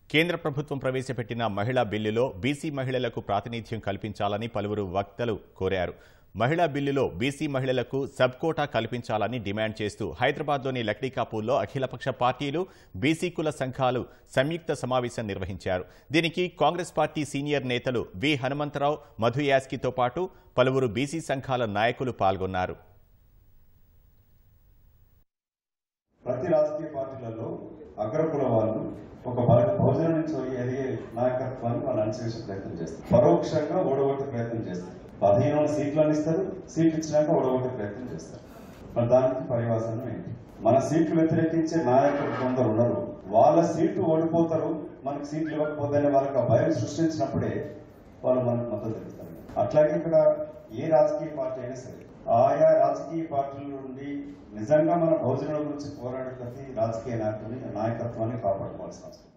కేంద్ర ప్రభుత్వం ప్రవేశపెట్టిన మహిళా బిల్లులో బీసీ మహిళలకు ప్రాతినిధ్యం కల్పించాలని పలువురు వక్తలు కోరారు. మహిళా బిల్లులో బీసీ మహిళలకు సబ్ కోటా కల్పించాలని డిమాండ్ చేస్తూ హైదరాబాద్లోని లక్డీకాపూర్లో అఖిలపక్ష పార్టీలు, బీసీ కుల సంఘాలు సంయుక్త సమావేశం నిర్వహించారు. దీనికి కాంగ్రెస్ పార్టీ సీనియర్ నేతలు వి హనుమంతరావు, మధు యాస్కితో పాటు పలువురు బీసీ సంఘాల నాయకులు పాల్గొన్నారు. ప్రతి రాజకీయ పార్టీలలో అగ్రకుల వాళ్ళు ఒక బహుజన నుంచి ఎదిగే నాయకత్వాన్ని వాళ్ళు అణచివేసే ప్రయత్నం చేస్తారు. పరోక్షంగా ఓడగొట్టే ప్రయత్నం చేస్తారు. 15 సీట్లను ఇస్తారు, సీట్లు ఇచ్చినాక ఓడగొట్టే ప్రయత్నం చేస్తారు. మరి దానికి పరివాసనం ఏంటి? మన సీట్లు వ్యతిరేకించే నాయకులు కొందరు ఉన్నారు. వాళ్ళ సీట్లు ఓడిపోతారు, మనకి సీట్లు ఇవ్వకపోతే వాళ్ళకి ఆ భయం సృష్టించినప్పుడే వాళ్ళు మనకు మద్దతు తెలుస్తారు. అట్లాగే ఇక్కడ ఏ రాజకీయ పార్టీ అయినా సరే ఆయా రాజకీయ పార్టీల నుండి నిజంగా మన బహుజనుల గురించి పోరాడే ప్రతి రాజకీయ నాయకత్వాన్ని కాపాడుకోవాల్సిన అవసరం.